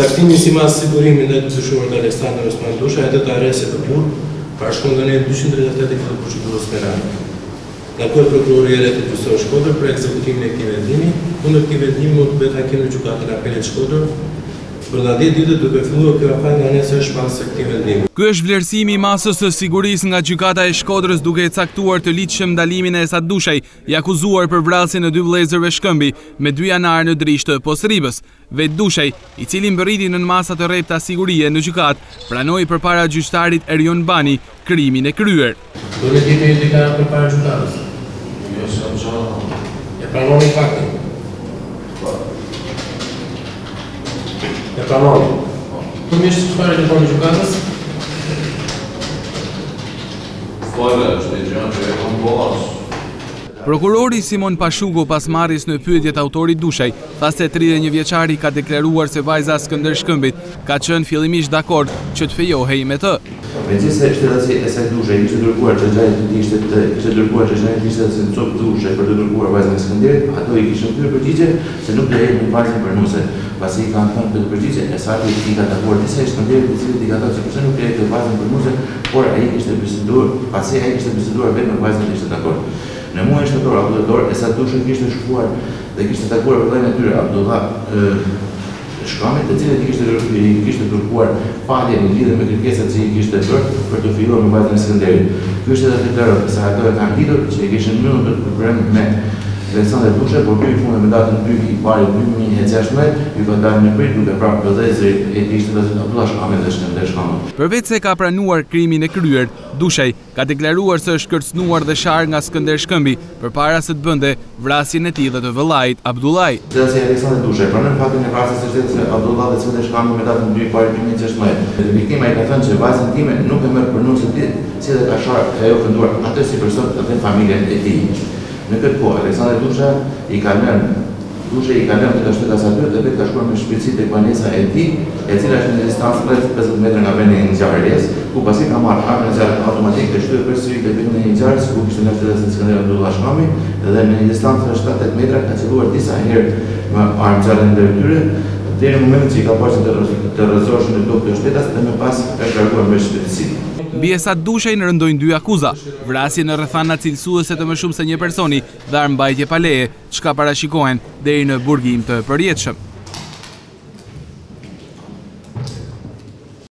Saktimi si mas sigurimin ndaj të dyshuarit Aleksandr Osman Dusha, e të arresti të burg, parashkondënen 238 të procedurës penale. Dakord prokuroria e të gjyqësor Shkodër për ekzekutimin e këtij vendimi, kundër këtij vendimi mund të bëhet hakim në gjykatën e apelit Shkodër për 10 ditë duke filluar kjo afat nga nesër pas këtij vendimi. Ky është vlerësimi i masës së sigurisë nga gjykata e Shkodrës duke e caktuar të ligjshëm ndalimin e Esat Dushaj, i akuzuar për vrasjen e 2 vëllezërve Shkëmbi me 2 janar në drish të Posribës. Vet Dushaj, i cili mbërriti në masa të rrepta sigurie në gjykat, pranoi përpara gjyqtarit Erion Bani krimin e kryer. Do të jemi deklarë përpara gjykatës. E pranoni faktin. E pranoni. Përmishë çfarë do të bëjë gjykatës? Prokurori Simon Pashugo pas marrjes në pyetjet autorit Dushaj, tha se 31 vjeçari ka deklaruar se vajza Skënder Shkëmbit ka qenë fillimisht dakord që të fejohej me të. Megjithëse shteti e Esat Dushaj kishte dërguar xhaxhajet se në copë Dushaj për të dërguar vajzën e Skënderit, ato i kishin thyer përgjigje se nuk do jepin vajzën për nuse. Pasi i kanë thënë këtë përgjigje, Esati i ka takuar disa Skënderit, i cili i ka thënë se pse nuk do jepin vajzën për nuse, por ai kishte biseduar, pasi ai kishte biseduar vetëm me vajzën që ishte dakord. Në muajin shtator apo tetor, Esat Dushaj kishte shkuar dhe kishte takuar vëllain e tyre Abdullah Shkamit, të cilët i kishte kërkuar falje në lidhje me kërkesat që i kishte bërë për të filluar me vajzën e Skënderit. Ky është edhe tjetër se ato e kanë ditur që i kishin mbyllur të problem me Aleksandr Dushaj, por ky fundi me datën 2 i pari 2016, i ka dalë në prit duke prapë vëllezërit e tij të Abdullah Shkamit dhe Skënder Shkamit. Përveç se ka pranuar krimin e kryer, Dushaj ka deklaruar se është kërcënuar dhe shar nga Skënder Shkëmbi përpara se të bënte vrasjen e tij dhe të vëllait Abdullaj. Zëdhësi Aleksandr Dushaj pranon faktin e vrasjes së shtetit Abdullah dhe Skënder Shkambi me datën 2 i pari 2016. Viktima i ka thënë se vajzën time nuk e merr për nusë ti, si dhe ka shar e ofenduar atë si person dhe familjen e tij. Në këtë kohë, Aleksandr Dushaj i ka lënë të shtetas aty dhe vetë ka shkuar me shpejtësi tek banesa e tij, e cila është në distancë rreth 50 metra nga vendi i ngjarjes, ku pasi ka marrë armën e zjarrit automatik dhe shtyer përsëri te vendi i ngjarjes, ku kishte mbështetës së Skënder Abdullah Shkami, dhe në një distancë rreth 7-8 metra ka qelluar disa herë me armë zjarri ndër tyre, deri në momentin që i ka pasur të rrëzosh në tokë të shtetas dhe më pas ka larguar me shpejtësi. Mbi Esat Dushaj në rëndojnë 2 akuza, vrasje në rrethana cilësuese të më shumë se 1 personi dhe armbajtje pa leje, çka parashikohen deri në burgim të përjetshëm.